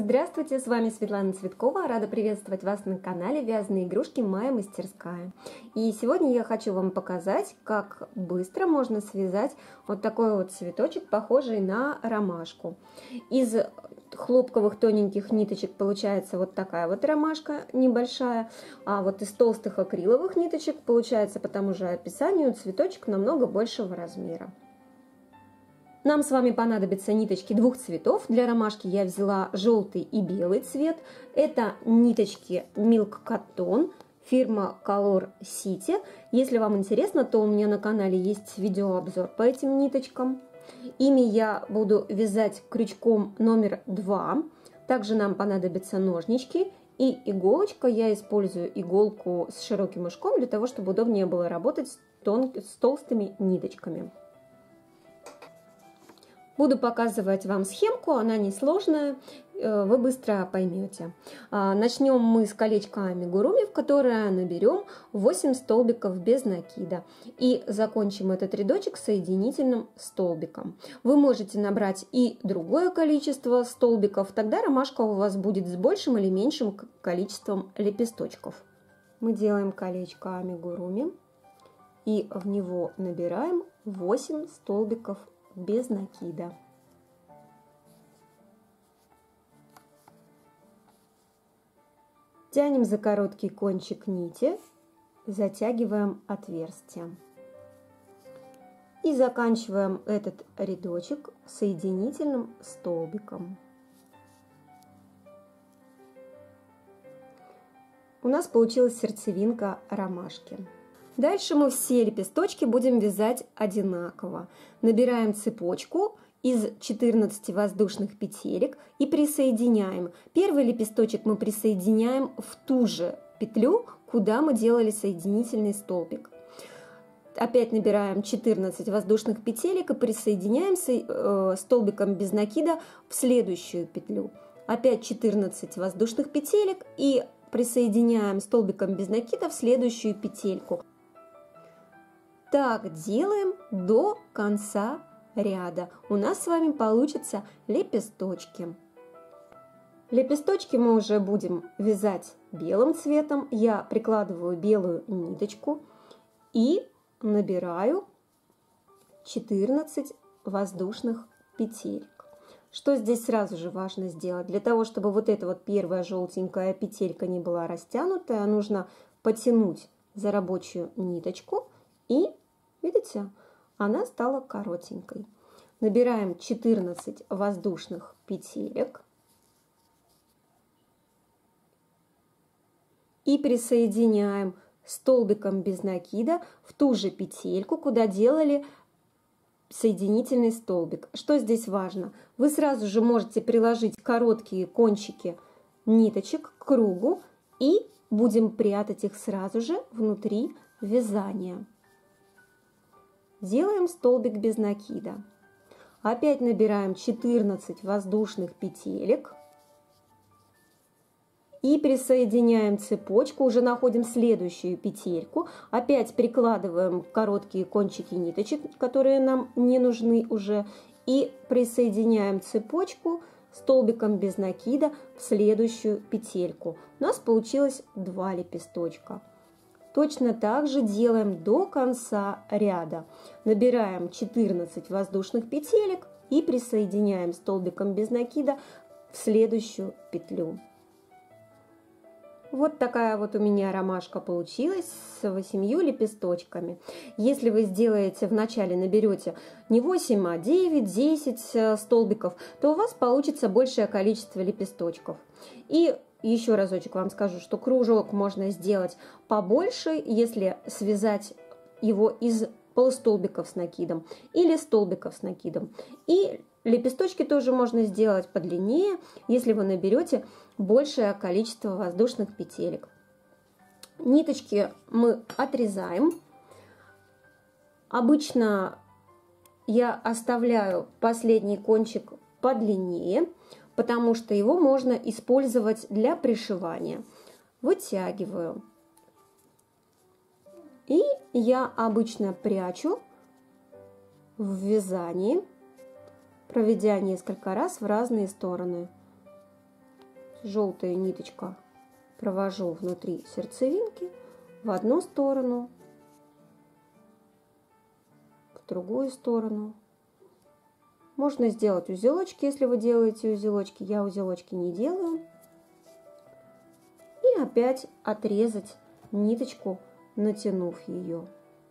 Здравствуйте, с вами Светлана Цветкова. Рада приветствовать вас на канале Вязаные игрушки Моя мастерская. И сегодня я хочу вам показать, как быстро можно связать вот такой вот цветочек, похожий на ромашку. Из хлопковых тоненьких ниточек получается вот такая вот ромашка небольшая, а вот из толстых акриловых ниточек получается по тому же описанию цветочек намного большего размера. Нам с вами понадобятся ниточки двух цветов. Для ромашки я взяла желтый и белый цвет. Это ниточки Milk Cotton, фирма Color City. Если вам интересно, то у меня на канале есть видеообзор по этим ниточкам. Ими я буду вязать крючком номер 2. Также нам понадобятся ножнички и иголочка. Я использую иголку с широким ушком для того, чтобы удобнее было работать с толстыми ниточками. Буду показывать вам схемку, она несложная, вы быстро поймете. Начнем мы с колечка амигуруми, в которое наберем 8 столбиков без накида. И закончим этот рядочек соединительным столбиком. Вы можете набрать и другое количество столбиков, тогда ромашка у вас будет с большим или меньшим количеством лепесточков. Мы делаем колечко амигуруми и в него набираем 8 столбиков без накида. Тянем за короткий кончик нити, затягиваем отверстие. И заканчиваем этот рядочек соединительным столбиком. У нас получилась сердцевинка ромашки. Дальше мы все лепесточки будем вязать одинаково. Набираем цепочку из 14 воздушных петелек и присоединяем. Первый лепесточек мы присоединяем в ту же петлю, куда мы делали соединительный столбик. Опять набираем 14 воздушных петелек и присоединяем столбиком без накида в следующую петлю. Опять 14 воздушных петелек и присоединяем столбиком без накида в следующую петельку. Так делаем до конца ряда. У нас с вами получатся лепесточки. Лепесточки мы уже будем вязать белым цветом. Я прикладываю белую ниточку и набираю 14 воздушных петелек. Что здесь сразу же важно сделать? Для того, чтобы вот эта вот первая желтенькая петелька не была растянутая, нужно потянуть за рабочую ниточку и, видите, она стала коротенькой. Набираем 14 воздушных петелек и присоединяем столбиком без накида в ту же петельку, куда делали соединительный столбик. Что здесь важно? Вы сразу же можете приложить короткие кончики ниточек к кругу и будем прятать их сразу же внутри вязания. Делаем столбик без накида. Опять набираем 14 воздушных петелек и присоединяем цепочку, уже находим следующую петельку, опять прикладываем короткие кончики ниточек, которые нам не нужны уже, и присоединяем цепочку столбиком без накида в следующую петельку. У нас получилось 2 лепесточка. Точно так же делаем до конца ряда. Набираем 14 воздушных петелек и присоединяем столбиком без накида в следующую петлю. Вот такая вот у меня ромашка получилась с 8 лепесточками. Если вы сделаете вначале, наберете не 8, а 9, 10 столбиков, то у вас получится большее количество лепесточков. И еще разочек вам скажу, что кружок можно сделать побольше, если связать его из полустолбиков с накидом или столбиков с накидом. И лепесточки тоже можно сделать подлиннее, если вы наберете большее количество воздушных петелек. Ниточки мы отрезаем. Обычно я оставляю последний кончик подлиннее, потому что его можно использовать для пришивания. Вытягиваю. И я обычно прячу в вязании, проведя несколько раз в разные стороны. желтая ниточка провожу внутри сердцевинки в одну сторону, в другую сторону. Можно сделать узелочки, если вы делаете узелочки. Я узелочки не делаю. И опять отрезать ниточку, натянув ее.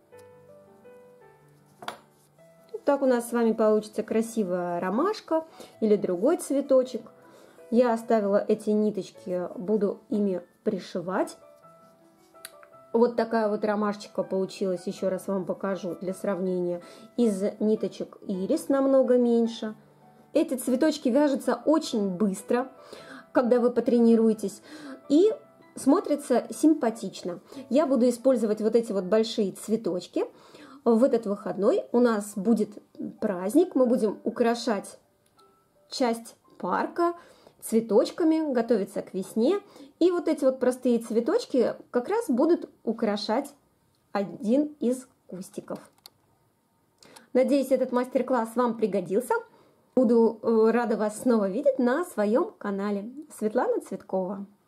Так у нас с вами получится красивая ромашка или другой цветочек. Я оставила эти ниточки, буду ими пришивать. Вот такая вот ромашечка получилась, еще раз вам покажу для сравнения. Из ниточек ирис намного меньше. Эти цветочки вяжутся очень быстро, когда вы потренируетесь, и смотрятся симпатично. Я буду использовать вот эти вот большие цветочки. В этот выходной у нас будет праздник, мы будем украшать часть парка цветочками, готовиться к весне. И вот эти вот простые цветочки как раз будут украшать один из кустиков. Надеюсь, этот мастер-класс вам пригодился. Буду рада вас снова видеть на своем канале. Светлана Цветкова.